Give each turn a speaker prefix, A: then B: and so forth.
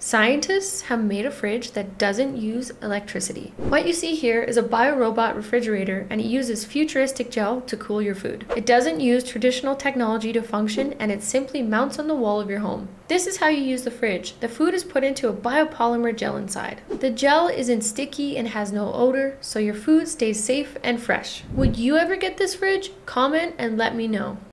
A: Scientists have made a fridge that doesn't use electricity. What you see here is a biorobot refrigerator, and it uses futuristic gel to cool your food. It doesn't use traditional technology to function, and it simply mounts on the wall of your home. This is how you use the fridge. The food is put into a biopolymer gel inside. The gel isn't sticky and has no odor, so your food stays safe and fresh. Would you ever get this fridge? Comment and let me know.